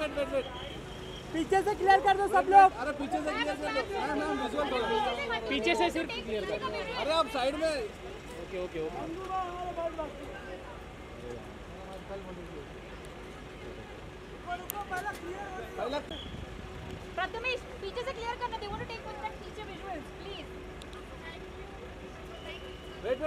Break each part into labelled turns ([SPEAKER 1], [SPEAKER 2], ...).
[SPEAKER 1] Wait.
[SPEAKER 2] पीछे से clear कर दो सब लोग।
[SPEAKER 1] अरे पीछे से क्लियर कर दो। मैम विजुअल थोड़ा
[SPEAKER 3] पीछे से सिर्फ क्लियर कर।
[SPEAKER 1] अरे आप साइड में।
[SPEAKER 3] ओके।
[SPEAKER 4] प्रथमेश पीछे से क्लियर करना। They want to take one that पीछे विजुअल्स प्लीज।
[SPEAKER 1] वेट।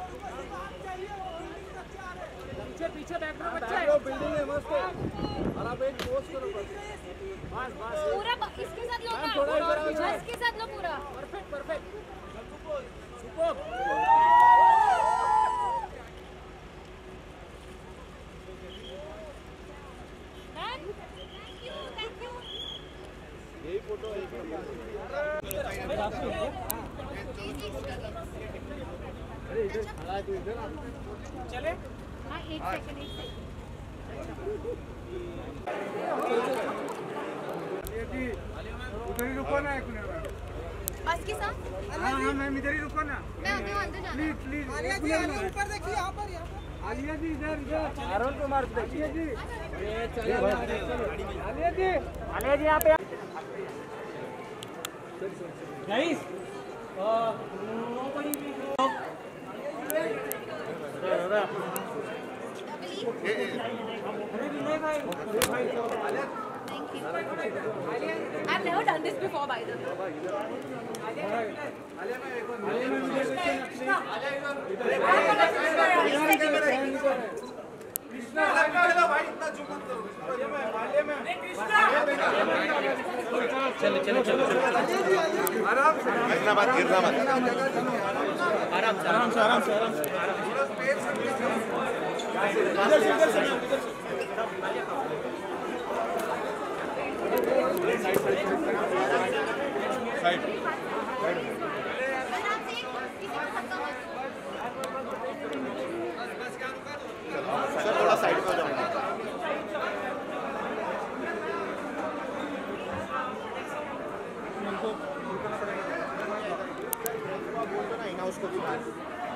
[SPEAKER 3] पीछे बैकग्राउंड बच्चा है।
[SPEAKER 1] बिल्डिंग है मस्त है। और आप एक पोस्ट करो बस।
[SPEAKER 4] पूरा इसके साथ लो ना। इसके साथ लो पूरा।
[SPEAKER 3] परफेक्ट।
[SPEAKER 1] सुपर।
[SPEAKER 4] Thank you.
[SPEAKER 1] यही फोटो है। अरे इधर खड़ा है तू इधर आ।
[SPEAKER 3] चले।
[SPEAKER 4] हां एक सेकंड।
[SPEAKER 1] उधर ही रुको ना एक मिनट।
[SPEAKER 4] बस के साथ।
[SPEAKER 1] हाँ मैम इधर ही रुको ना।
[SPEAKER 4] मैं अंदर जाना।
[SPEAKER 1] प्लीज
[SPEAKER 2] आलिया जी ऊपर देखिए यहाँ पर।
[SPEAKER 1] आलिया जी इधर अरुण कुमार देखिए जी।
[SPEAKER 3] आलिया जी यहाँ पे। Guys
[SPEAKER 4] I've never done this before by the way.
[SPEAKER 3] चलो
[SPEAKER 5] गिरना मत
[SPEAKER 3] आराम से
[SPEAKER 5] साइड सर थोड़ा साइड में हो जाओ। उसको भी बाहर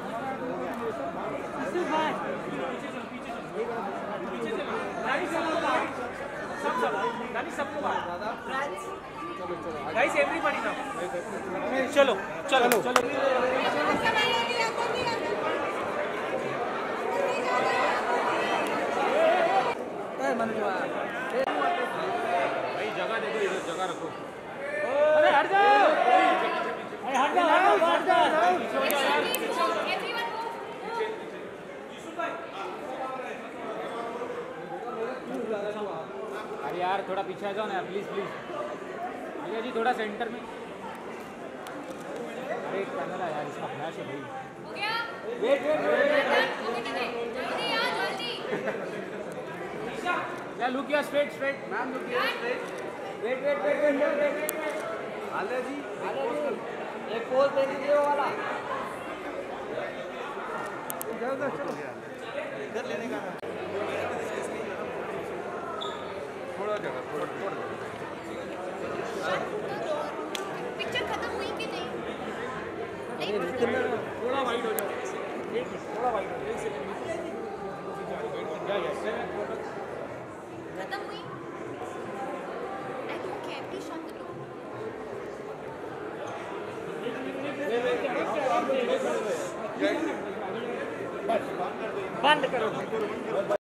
[SPEAKER 3] गाइस एवरीबॉडी नाउ। चलो भाई जगह देखो, इधर जगह रखो। अरे हट जाओ। अरे यार थोड़ा पीछे आ जाओ ना प्लीज। भैया जी थोड़ा सेंटर में। अरे कैमरा यार इसका फ्लैश है भाई।
[SPEAKER 4] हो गया?
[SPEAKER 3] वेट
[SPEAKER 4] जल्दी आ जल्दी।
[SPEAKER 3] या लुक या स्ट्रेट मैम लुक या स्ट्रेट। वेट
[SPEAKER 1] आलिया जी
[SPEAKER 2] एक पोल दे दीजिए वो वाला।
[SPEAKER 1] चलो
[SPEAKER 5] इधर लेने का थोड़ा जगह थोड़ा
[SPEAKER 4] पिक्चर खत्म हुई कि नहीं?
[SPEAKER 3] थोड़ा वाइड हो जाओ। थोड़ा वाइड हो जाओ।
[SPEAKER 4] खत्म हुई? I don't care. Please shut the door.
[SPEAKER 3] बंद करो।